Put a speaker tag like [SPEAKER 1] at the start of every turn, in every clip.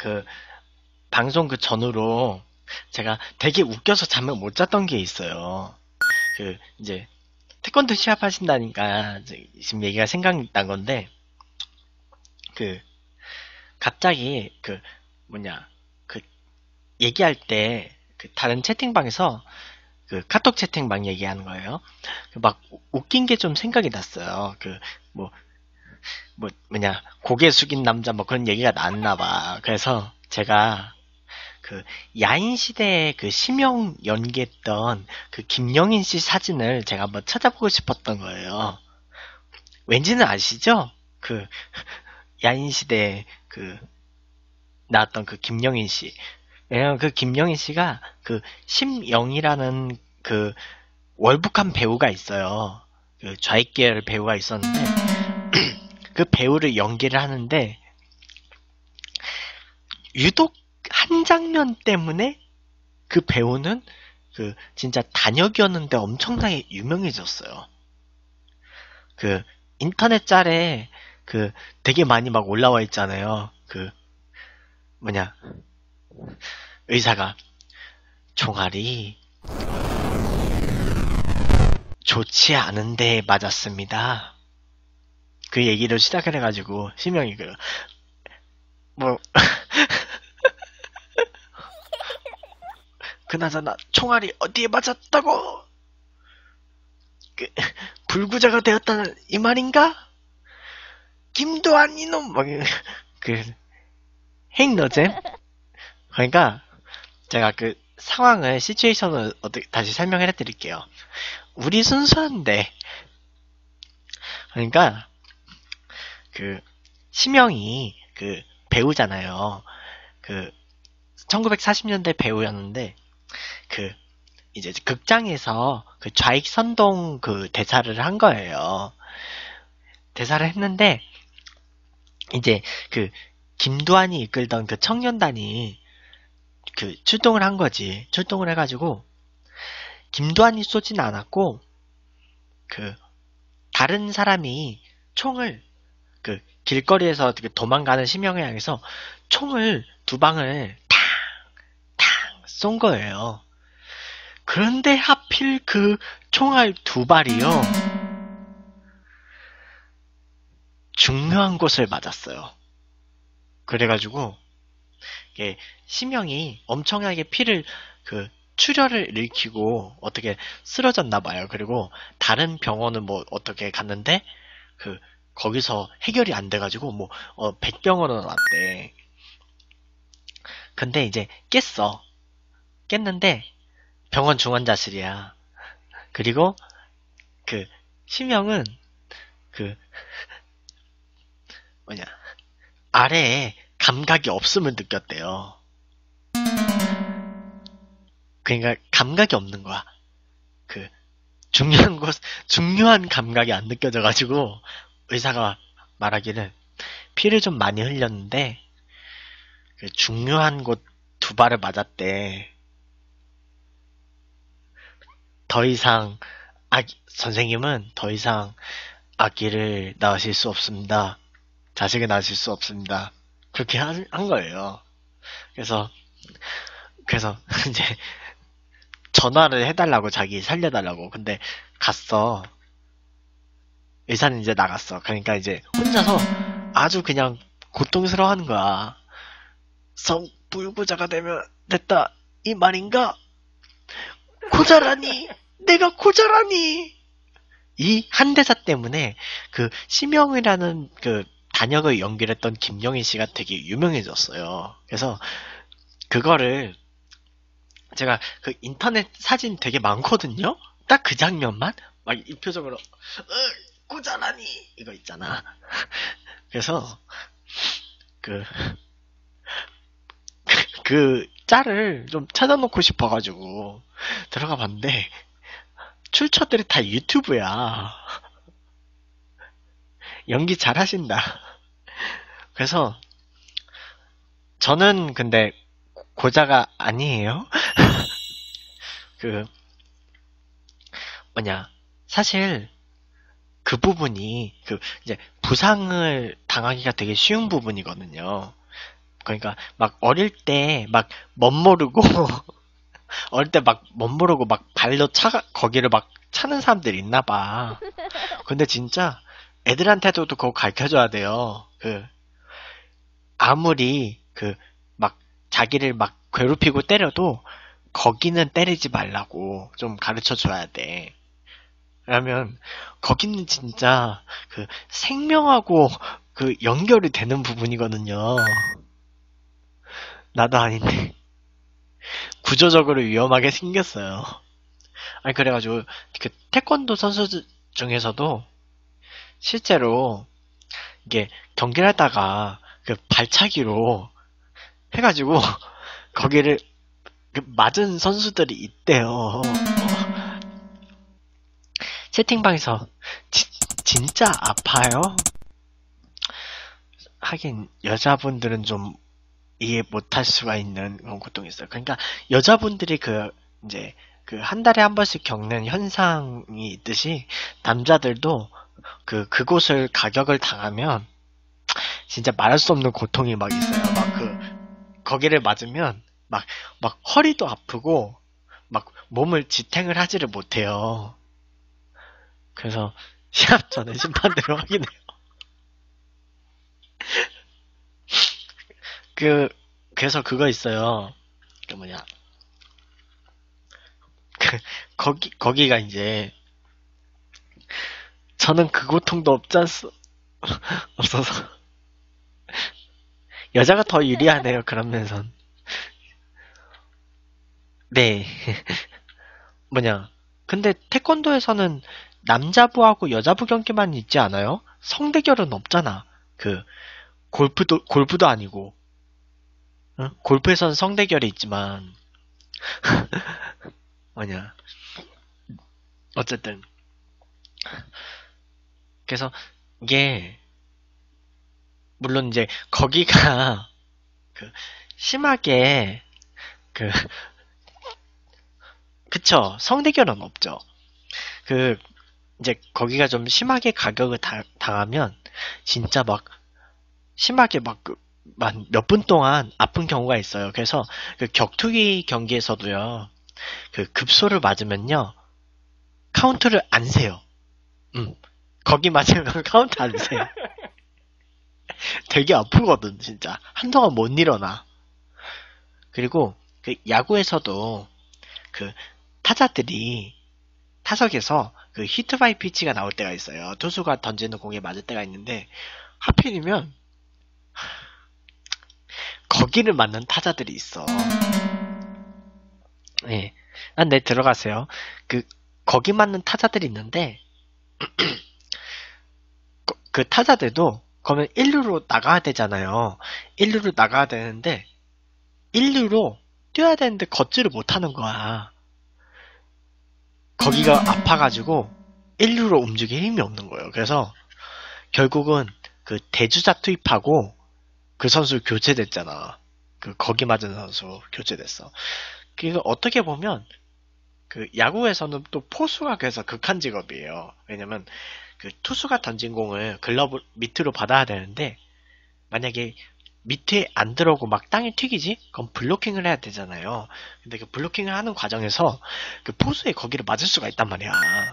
[SPEAKER 1] 그 방송 그 전후로 제가 되게 웃겨서 잠을 못 잤던 게 있어요. 그 이제 태권도 시합하신다니까 지금 얘기가 생각난 건데 그 갑자기 그 뭐냐 그 얘기할 때 그 다른 채팅방에서 그 카톡 채팅방 얘기하는 거예요. 막 웃긴 게 좀 생각이 났어요. 그 뭐 뭐냐 고개 숙인 남자 뭐 그런 얘기가 났나 봐. 그래서 제가 그 야인 시대에 그 심형 연기했던 그 김영인 씨 사진을 제가 한번 찾아보고 싶었던 거예요. 왠지는 아시죠? 그 야인 시대에 그 나왔던 그 김영인 씨. 왜냐면 그 김영인 씨가 그 심영이라는 그 월북한 배우가 있어요. 그 좌익계열 배우가 있었는데 그 배우를 연기를 하는데 유독 한 장면 때문에 그 배우는 그 진짜 단역이었는데 엄청나게 유명해졌어요. 그 인터넷 짤에 그 되게 많이 막 올라와 있잖아요. 그 뭐냐 의사가 총알이 좋지 않은데 맞았습니다. 그 얘기를 시작을 해가지고 심형이 뭐 그나저나 총알이 어디에 맞았다고 그, 불구자가 되었다는 이 말인가? 김도한 이놈 그 헤잉너잼? 그러니까 제가 그 상황을 시츄에이션을 어떻게 다시 설명을 해드릴게요. 우리 순수한데 그러니까 그 심영이 그 배우잖아요. 그 1940년대 배우였는데 그 이제 극장에서 그 좌익선동 그 대사를 한 거예요. 대사를 했는데 이제 그 김두한이 이끌던 그 청년단이 그 출동을 한 거지. 출동을 해가지고 김두한이 쏘진 않았고 그 다른 사람이 총을 그 길거리에서 도망가는 심형을 향해서 총을 두 방을 탕 쏜 거예요. 그런데 하필 그 총알 두 발이요 중요한 곳을 맞았어요. 그래가지고 이게 심형이 엄청나게 피를 그 출혈을 일으키고 어떻게 쓰러졌나 봐요. 그리고 다른 병원은 뭐 어떻게 갔는데 그 거기서 해결이 안 돼가지고 뭐 백병원으로 왔대. 근데 이제 깼는데 병원 중환자실이야. 그리고 그 심형은 그 뭐냐 아래에 감각이 없음을 느꼈대요. 그러니까 감각이 없는 거야. 그 중요한 감각이 안 느껴져가지고 의사가 말하기를 피를 좀 많이 흘렸는데 그 중요한 곳 두 발을 맞았대. 더 이상 선생님은 더 이상 아기를 낳으실 수 없습니다. 자식을 낳으실 수 없습니다. 그렇게 한 거예요. 그래서 이제 전화를 해달라고 자기 살려달라고. 근데 갔어. 의사는 이제 나갔어. 그러니까 이제 혼자서 아주 그냥 고통스러워하는 거야. 성불구자가 되면 됐다 이 말인가? 고자라니 내가 고자라니 이 한 대사 때문에 그 심영이라는 그 단역을 연기했던 김영희 씨가 되게 유명해졌어요. 그래서 그거를 제가 그 인터넷 사진 되게 많거든요. 딱 그 장면만 막 이 표정으로 고자라니 이거 있잖아. 그래서 그 짤을 좀 찾아놓고 싶어가지고 들어가 봤는데 출처들이 다 유튜브야. 연기 잘 하신다. 그래서 저는 근데 고자가 아니에요. 그 사실 그 부분이 그 이제 부상을 당하기가 되게 쉬운 부분이거든요. 그러니까 막 어릴 때 막 멋모르고 어릴 때 막 멋모르고 막 발로 거기를 막 차는 사람들이 있나 봐. 근데 진짜 애들한테도 그거 가르쳐줘야 돼요. 아무리 막 자기를 막 괴롭히고 때려도 거기는 때리지 말라고 좀 가르쳐줘야 돼. 왜냐면 거기는 진짜 생명하고 연결이 되는 부분이거든요. 나도 아닌데 구조적으로 위험하게 생겼어요. 아니 그래가지고 태권도 선수 중에서도 실제로 이게 경기를 하다가 발차기로 해가지고 거기를 맞은 선수들이 있대요. 채팅방에서 진짜 아파요? 하긴 여자분들은 좀 이해 못할 수가 있는 그런 고통이 있어요. 그러니까 여자분들이 이제 한 달에 한 번씩 겪는 현상이 있듯이 남자들도 그곳을 가격을 당하면 진짜 말할 수 없는 고통이 막 있어요. 막 거기를 맞으면 막 허리도 아프고 막 몸을 지탱을 하지를 못해요. 그래서 시합 전에 심판대로 확인해요. 그래서 그거 있어요. 거기가 이제 저는 그 고통도 없어서 여자가 더 유리하네요. 그런 면선. 네. 근데 태권도에서는 남자부하고 여자부 경기만 있지 않아요? 성대결은 없잖아. 골프도 아니고. 응? 골프에서는 성대결이 있지만. 어쨌든. 그래서 이게 물론 이제 거기가 심하게 그쵸. 성대결은 없죠. 이제 거기가 좀 심하게 가격을 당하면 진짜 막 심하게 몇 분 동안 아픈 경우가 있어요. 그래서 격투기 경기에서도요. 급소를 맞으면요. 카운트를 안 세요. 거기 맞으면 카운트 안 세요. 되게 아프거든, 진짜. 한동안 못 일어나. 그리고 야구에서도 타자들이 타석에서 히트 바이 피치가 나올 때가 있어요. 투수가 던지는 공에 맞을 때가 있는데 하필이면 거기를 맞는 타자들이 있어. 네. 네, 들어가세요. 거기 맞는 타자들이 있는데 그 타자들도 그러면 1루로 나가야 되잖아요. 1루로 나가야 되는데 1루로 뛰어야 되는데 걷지를 못하는 거야. 거기가 아파가지고 1루로 움직일 힘이 없는 거예요. 그래서 결국은 대주자 투입하고 그 선수 교체됐잖아. 거기 맞은 선수 교체됐어. 그래서 어떻게 보면 야구에서는 또 포수가 그래서 극한 직업이에요. 왜냐면 투수가 던진 공을 글러브 밑으로 받아야 되는데 만약에 밑에 안 들어오고 막 땅에 튀기지? 그럼 블로킹을 해야 되잖아요. 근데 블로킹을 하는 과정에서 포수의 거기를 맞을 수가 있단 말이야.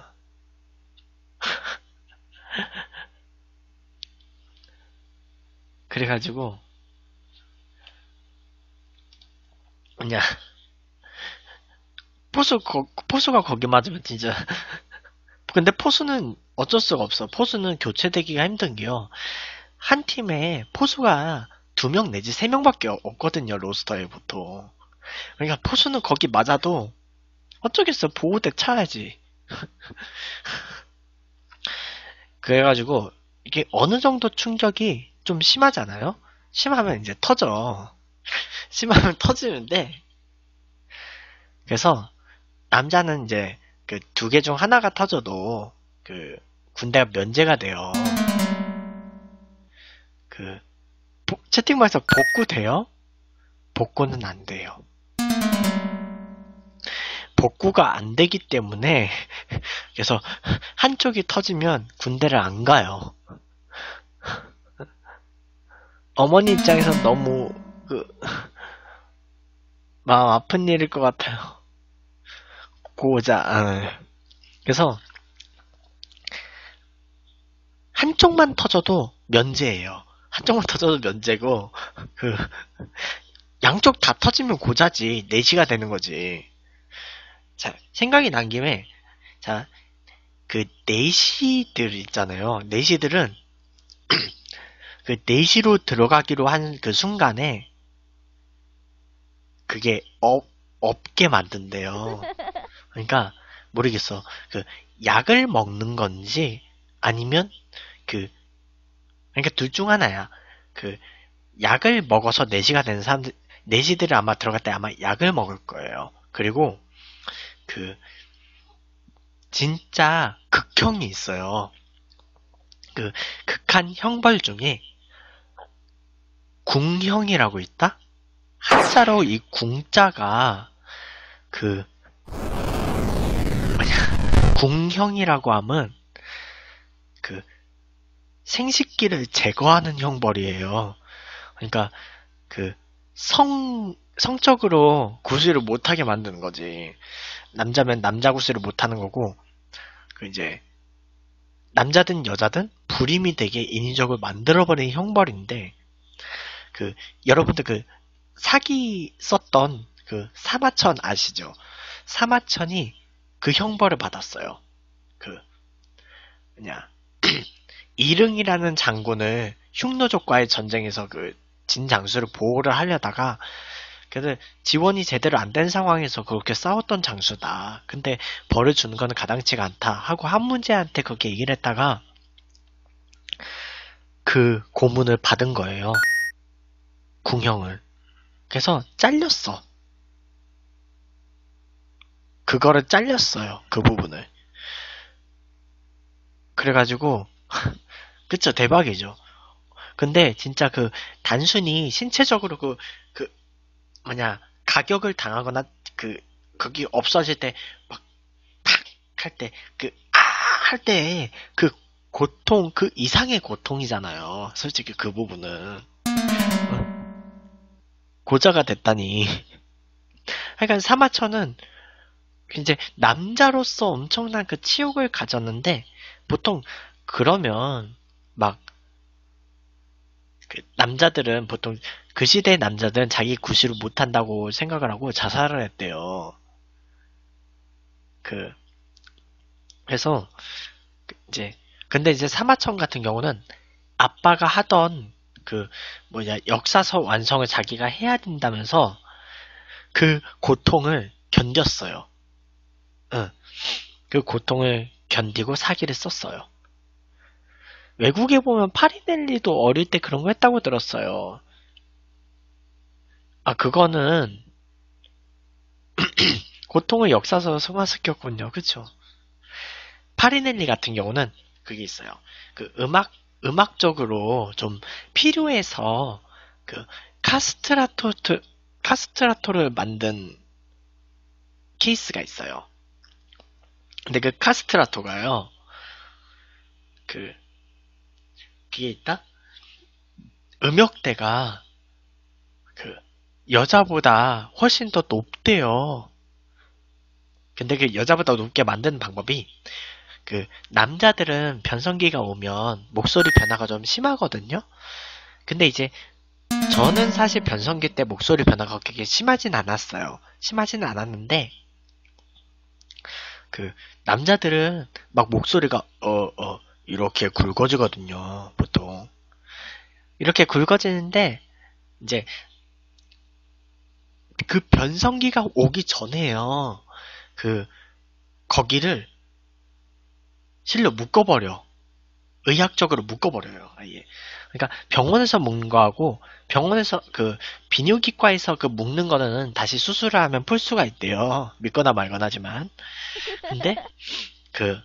[SPEAKER 1] 그래가지고 포수가 거기 맞으면 진짜 근데 포수는 어쩔 수가 없어. 포수는 교체되기가 힘든 게요. 한 팀에 포수가 2명 내지 3명밖에 없거든요. 로스터에 보통. 그러니까 포수는 거기 맞아도 어쩌겠어. 보호대 차야지. 그래가지고 이게 어느 정도 충격이 좀 심하잖아요. 심하면 이제 터져. 심하면 터지는데 그래서 남자는 이제 2개 중 하나가 터져도 군대가 면제가 돼요. 채팅방에서 복구 돼요? 복구는 안 돼요. 복구가 안 되기 때문에 그래서 한쪽이 터지면 군대를 안 가요. 어머니 입장에선 너무 그 마음 아픈 일일 것 같아요. 고자. 그래서 한쪽만 터져도 면제예요. 한쪽만 터져도 면제고 그 양쪽 다 터지면 고자지. 내시가 되는 거지. 자, 생각이 난 김에 자, 그 내시들 있잖아요. 내시들은 그 내시로 들어가기로 한 그 순간에 그게 없게 만든대요. 그러니까 모르겠어. 그 약을 먹는 건지 아니면 그 그러니까 둘 중 하나야. 그 약을 먹어서 내시가 되는 사람들 내시들을 아마 들어갈 때 아마 약을 먹을 거예요. 그리고 그 진짜 극형이 있어요. 그 극한 형벌 중에 궁형이라고 있다? 한자로 이 궁자가 그 뭐냐 궁형이라고 하면 그 생식기를 제거하는 형벌이에요. 그러니까 그 성적으로 구실을 못하게 만드는 거지. 남자면 남자 구실을 못하는 거고 그 이제 남자든 여자든 불임이 되게 인위적으로 만들어버리는 형벌인데 그 여러분들 그 사기 썼던 그 사마천 아시죠? 사마천이 그 형벌을 받았어요. 그 뭐냐 이릉이라는 장군을 흉노족과의 전쟁에서 그 진 장수를 보호를 하려다가 그래서 지원이 제대로 안 된 상황에서 그렇게 싸웠던 장수다. 근데 벌을 주는 거는 가당치가 않다 하고 한문제한테 그렇게 얘기를 했다가 그 고문을 받은 거예요. 궁형을. 그래서 잘렸어. 그거를 잘렸어요. 그 부분을. 그래가지고 그쵸 대박이죠. 근데 진짜 그 단순히 신체적으로 그 뭐냐 가격을 당하거나 그 거기 없어질 때 막 팍 할 때 그 아 할 때 그 고통 그 이상의 고통이잖아요. 솔직히 그 부분은 고자가 됐다니. 그러니까 사마천은 이제 남자로서 엄청난 그 치욕을 가졌는데 보통 그러면 막 그 남자들은 보통 그 시대의 남자들은 자기 구실을 못한다고 생각을 하고 자살을 했대요. 그 그래서 이제 근데 이제 사마천 같은 경우는 아빠가 하던 그 뭐냐 역사서 완성을 자기가 해야 된다면서 그 고통을 견뎠어요. 응. 그 고통을 견디고 사기를 썼어요. 외국에 보면 파리넬리도 어릴 때 그런 거 했다고 들었어요. 아 그거는 고통을 역사서 승화시켰군요. 그쵸? 파리넬리 같은 경우는 그게 있어요. 그 음악적으로 좀 필요해서 그 카스트라토를 만든 케이스가 있어요. 근데 그 카스트라토가요. 그 그게 있다? 음역대가 그 여자보다 훨씬 더 높대요. 근데 그 여자보다 높게 만드는 방법이 그 남자들은 변성기가 오면 목소리 변화가 좀 심하거든요. 근데 이제 저는 사실 변성기 때 목소리 변화가 그렇게 심하진 않았어요. 심하지는 않았는데 그 남자들은 막 목소리가 이렇게 굵어지거든요. 보통 이렇게 굵어지는데 이제 그 변성기가 오기 전에요. 그 거기를 실로 묶어버려. 의학적으로 묶어버려요. 아예. 그러니까 병원에서 묶는 거하고 병원에서 그 비뇨기과에서 그 묶는 거는 다시 수술을 하면 풀 수가 있대요. 믿거나 말거나 하지만. 근데 그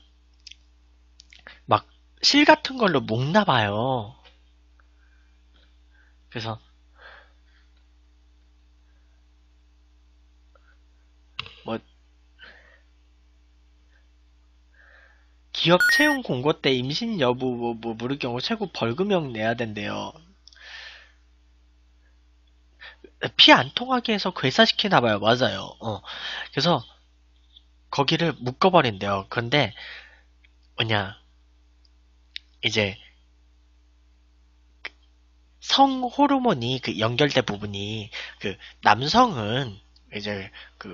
[SPEAKER 1] 막 실 같은 걸로 묶나 봐요. 그래서 뭐 기업 채용 공고 때 임신 여부 물을 경우 최고 벌금형 내야 된대요. 피 안 통하게 해서 괴사시키나 봐요. 맞아요. 그래서 거기를 묶어버린대요. 근데 뭐냐 이제 성 호르몬이 그 연결된 부분이 그 남성은 이제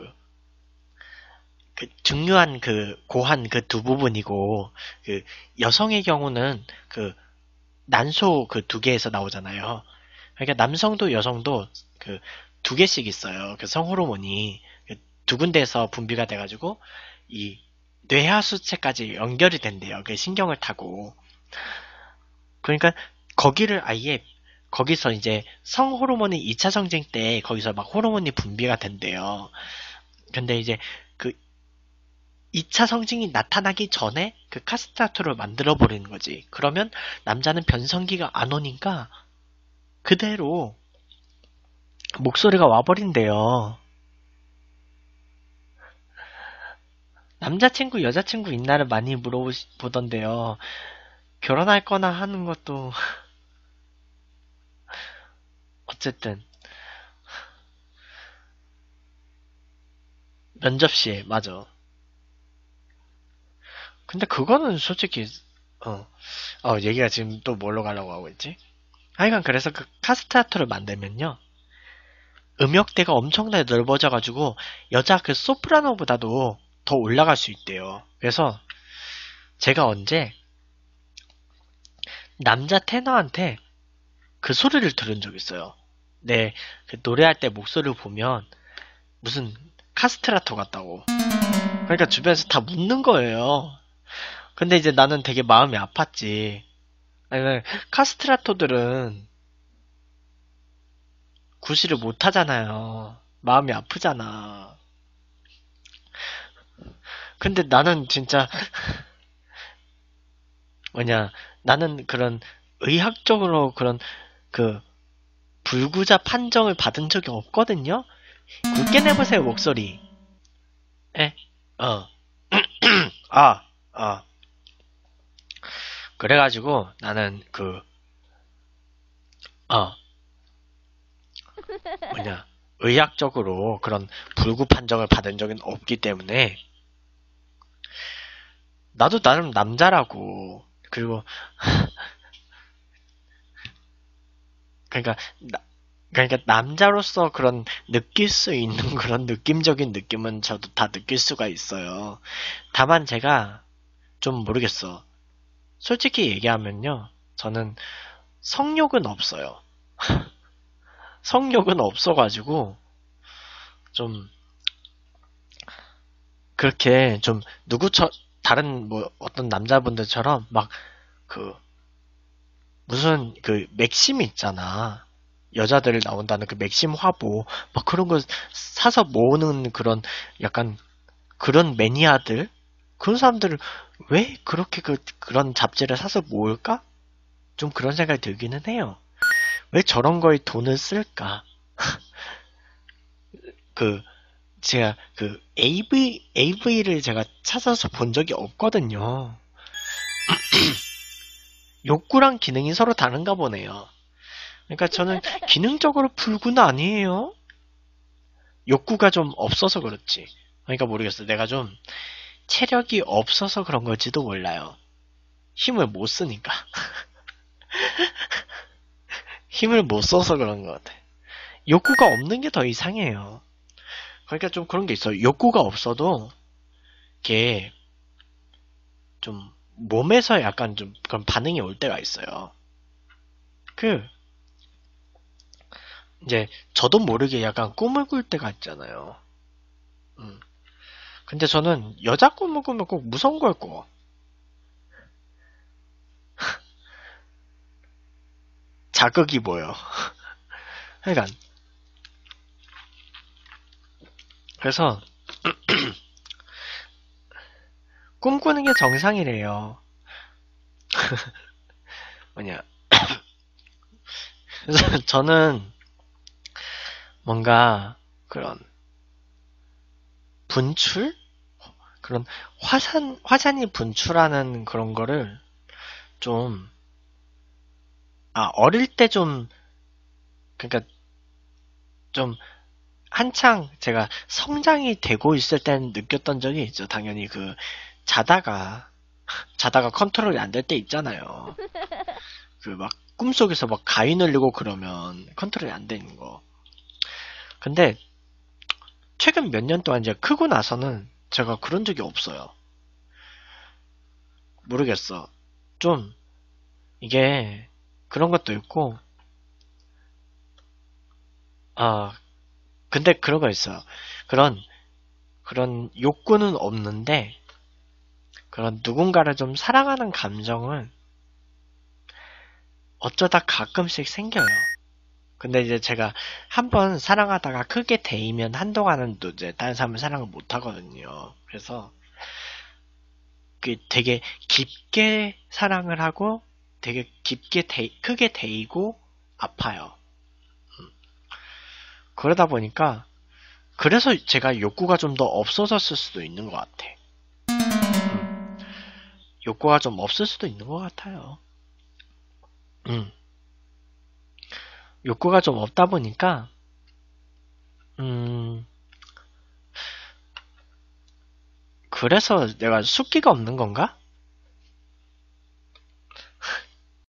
[SPEAKER 1] 그 중요한 그 고한 그 두 부분이고 그 여성의 경우는 그 난소 그 두 개에서 나오잖아요. 그러니까 남성도 여성도 그 두 개씩 있어요. 그 성호르몬이 두 군데에서 분비가 돼가지고 이 뇌하수체까지 연결이 된대요. 그 신경을 타고. 그러니까 거기를 아예 거기서 이제 성호르몬이 2차 성징 때 거기서 막 호르몬이 분비가 된대요. 근데 이제 그 2차 성징이 나타나기 전에 그 카스트라토를 만들어 버리는 거지. 그러면 남자는 변성기가 안 오니까 그대로 목소리가 와버린대요. 남자친구, 여자친구 있나를 많이 물어보던데요. 결혼할 거나 하는 것도 어쨌든 면접시에 맞아. 근데 그거는 솔직히 어, 얘기가 지금 또 뭘로 가려고 하고 있지? 하여간 그래서 그 카스트라토를 만들면요. 음역대가 엄청나게 넓어져가지고 여자 그 소프라노보다도 더 올라갈 수 있대요. 그래서 제가 언제 남자 테너한테 그 소리를 들은 적 있어요. 네, 그 노래할 때 목소리를 보면 무슨 카스트라토 같다고. 그러니까 주변에서 다 묻는 거예요. 근데 이제 나는 되게 마음이 아팠지. 아니, 카스트라토들은 구실을 못 하잖아요. 마음이 아프잖아. 근데 나는 진짜 뭐냐, 나는 그런 의학적으로 그런 그 불구자 판정을 받은 적이 없거든요. 굵게 내보세요 목소리. 에? 어. 아, 아. 그래가지고 나는 어, 뭐냐, 의학적으로 그런 불구 판정을 받은 적은 없기 때문에 나도 나름 남자라고. 그리고 그러니까 그러니까 남자로서 그런 느낄 수 있는 그런 느낌적인 느낌은 저도 다 느낄 수가 있어요. 다만 제가 좀 모르겠어. 솔직히 얘기하면요. 저는 성욕은 없어요. 성욕은 없어가지고 좀 그렇게 좀 다른 뭐 어떤 남자분들처럼 막 그 무슨 그 맥심 있잖아. 여자들 나온다는 그 맥심 화보 막 그런 거 사서 모으는 그런 약간 그런 매니아들 그런 사람들을 왜 그렇게 그런 잡지를 사서 모을까? 좀 그런 생각이 들기는 해요. 왜 저런 거에 돈을 쓸까? 그 제가 그 AV를 제가 찾아서 본 적이 없거든요. 욕구랑 기능이 서로 다른가 보네요. 그러니까 저는 기능적으로 불구는 아니에요. 욕구가 좀 없어서 그렇지. 그러니까 모르겠어. 내가 좀 체력이 없어서 그런 걸지도 몰라요. 힘을 못 쓰니까. 힘을 못 써서 그런 것 같아. 욕구가 없는 게 더 이상해요. 그러니까 좀 그런 게 있어요. 욕구가 없어도 이게 좀 몸에서 약간 좀 그런 반응이 올 때가 있어요. 그 이제 저도 모르게 약간 꿈을 꿀 때가 있잖아요. 음. 근데 저는 여자 꿈을 꾸면 꼭 무서운 걸 꿔. 자극이 뭐요. 하여간 그래서 꿈꾸는 게 정상이래요. 뭐냐. 그래서 저는 뭔가 그런 분출? 그런 화산이 분출하는 그런 거를 좀, 어릴 때 좀, 그러니까 좀 한창 제가 성장이 되고 있을 때는 느꼈던 적이 있죠. 당연히 자다가 컨트롤이 안 될 때 있잖아요. 막 꿈속에서 막 가위 눌리고 그러면 컨트롤이 안 되는 거. 근데 최근 몇 년 동안 이제 크고 나서는 제가 그런 적이 없어요. 모르겠어. 좀 이게 그런 것도 있고, 아 근데 그런 거 있어요. 그런 욕구는 없는데 그런 누군가를 좀 사랑하는 감정은 어쩌다 가끔씩 생겨요. 근데 이제 제가 한번 사랑하다가 크게 데이면 한동안은 또 이제 다른 사람을 사랑을 못 하거든요. 그래서 되게 깊게 사랑을 하고 되게 크게 데이고 아파요. 그러다 보니까 그래서 제가 욕구가 좀 더 없어졌을 수도 있는 것 같아. 욕구가 좀 없을 수도 있는 것 같아요. 욕구가 좀 없다 보니까 음, 그래서 내가 숫기가 없는 건가?